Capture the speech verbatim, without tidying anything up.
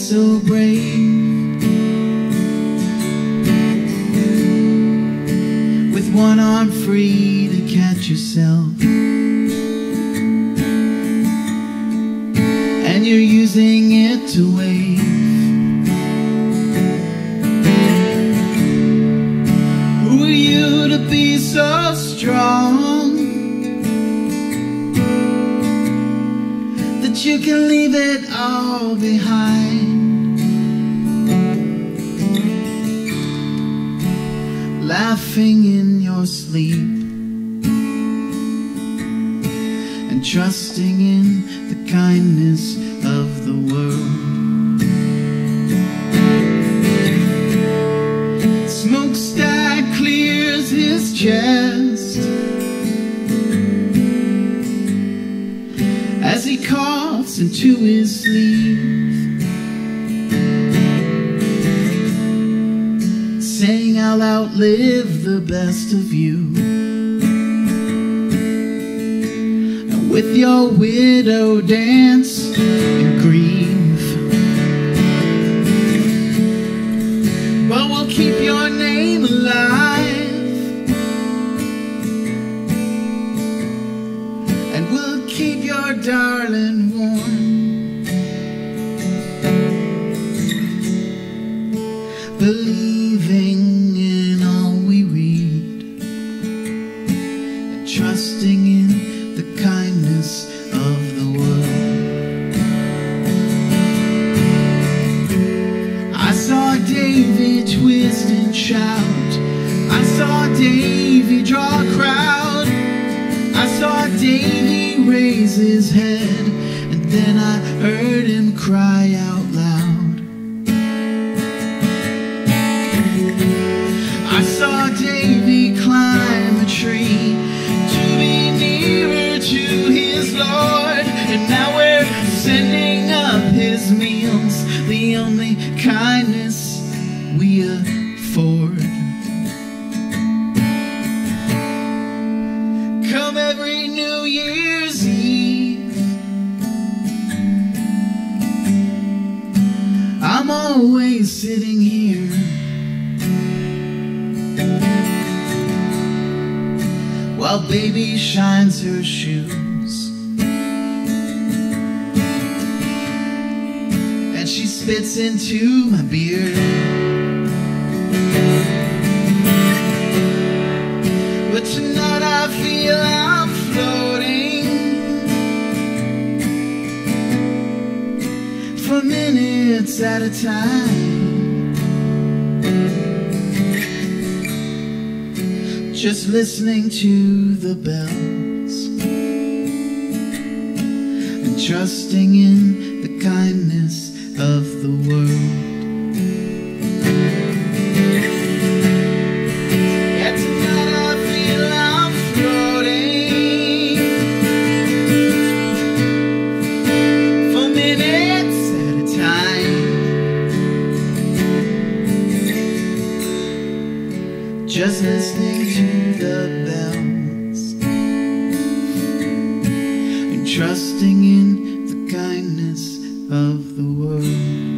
so brave, with one arm free to catch yourself, and you're using it to wave. Who are you to be so strong that you can leave it all behind, laughing in your sleep and trusting in the kindness of the world? Smokestack clears his chest as he coughs into his sleeve, saying, I'll outlive the best of you. And with your widow dance and grieve, but we'll keep your name alive, and we'll keep your darling warm, believing in all we read and trusting in the kindness of the world. I saw Davy twist and shout, I saw Davy draw a crowd, I saw Davy raise his head, and then I heard him cry out loud. I saw Davy climb a tree to be nearer to his Lord, and now we're sending up his meals, the only kindness we afford. Come every New Year's Eve, I'm always sitting here, while baby shines her shoes, and she spits into my beard. But tonight I feel I'm floating for minutes at a time, just listening to the bells and trusting in the kindness of the world. Yeah, tonight I feel I'm floating for minutes at a time, just listening to the bells and trusting in the kindness of the world.